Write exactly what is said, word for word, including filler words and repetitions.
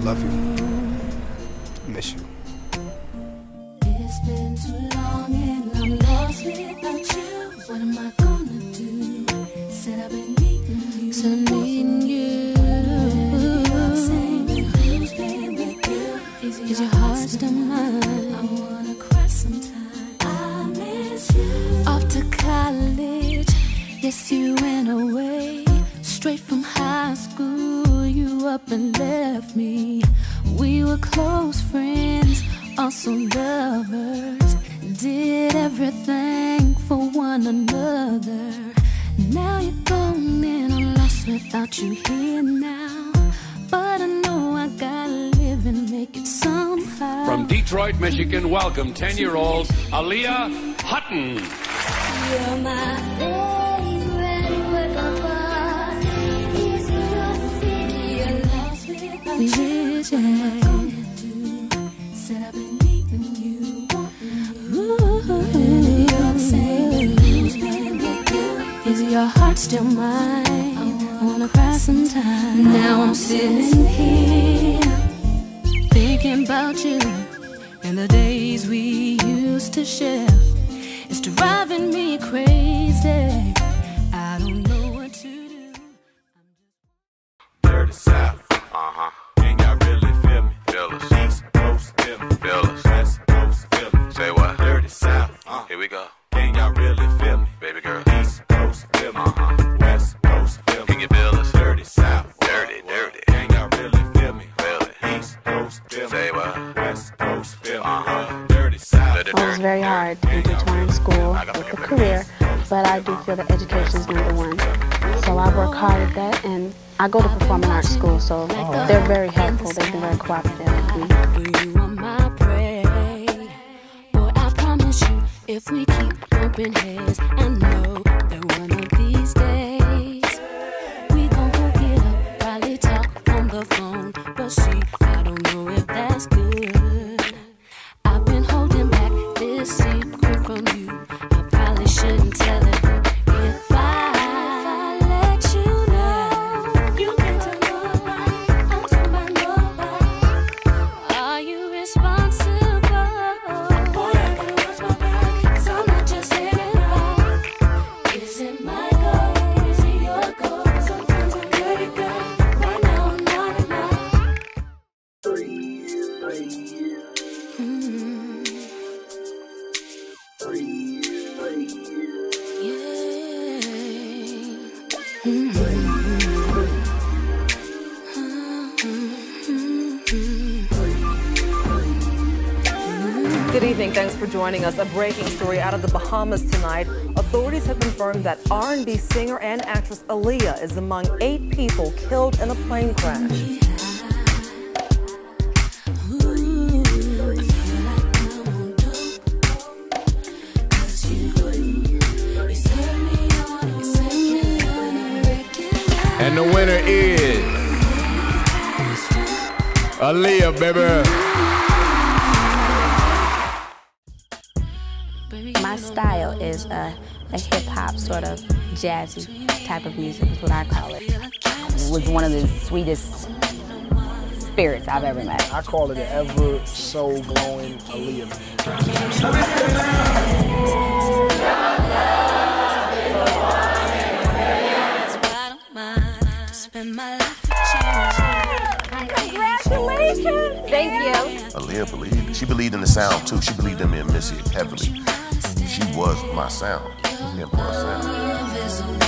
Love you. Miss you. It's been too long and I'm lost without you. What am I gonna do? Said I've been needing you. Said I'm needing you. Who's been with you? Is your heart still mine? I wanna cry sometime. I miss you. Off to college. Yes, you went away. Straight from high school, you up and left me. We were close friends, also lovers. Did everything for one another. Now you're gone and I'm lost without you here now. But I know I gotta live and make it somehow. From Detroit, Michigan, welcome ten-year-old Aaliyah Hutton. You're my favorite work of art. It's just you're lost without you. What am I gonna do? Said I've been needing you. Ooh, you're saying who's been with you? Is your heart still mine? I wanna cry sometime. Now I'm sitting here thinking about you and the days we used to share. It's driving me crazy. I don't know what to do. Dirty South, uh-huh. Can y'all really feel me? Feel us. East Coast, feel me. Feel us. West Coast, feel me. Say what? Dirty South, uh. Here we go. Can y'all really feel me? Baby girl. East Coast, feel me. Uh-huh. West Coast, feel me. Can you feel us? Dirty South. Dirty, dirty. Can y'all really feel me? Feel it. East Coast, feel me. Say what? West Coast, feel me. Uh-huh. Dirty South. Dirty, Well, it's very hard to intertwine school with a career, but I do feel that education is number one. So I work hard at that, and I go to performing arts school, so they're very helpful. They've been very cooperative with me. You are my prey. Boy, I promise you, if we keep bumping heads, I know that one of these days we gon' hook it up, probably talk on the phone. But see, I don't know if that's good. I've been holding back this secret from you. I probably shouldn't tell it, but if I, if I let you know, you can't tell nobody, I'm told by nobody. Are you responsible? Boy, I gotta watch my back, 'cause I'm not just saying by. Is it my goal? Is it your goal? Sometimes I'm good at good. Right now I'm not enough. Mm. Good evening. Thanks for joining us. A breaking story out of the Bahamas tonight. Authorities have confirmed that R and B singer and actress Aaliyah is among eight people killed in a plane crash. And the winner is Aaliyah, baby. My style is a, a hip-hop, sort of jazzy type of music is what I call it. It was one of the sweetest spirits I've ever met. I call it the ever so glowing Aaliyah. Congratulations! Thank you. Aaliyah believed. She believed in the sound too. She believed in me and Missy heavily. She was my sound. Emperor sound.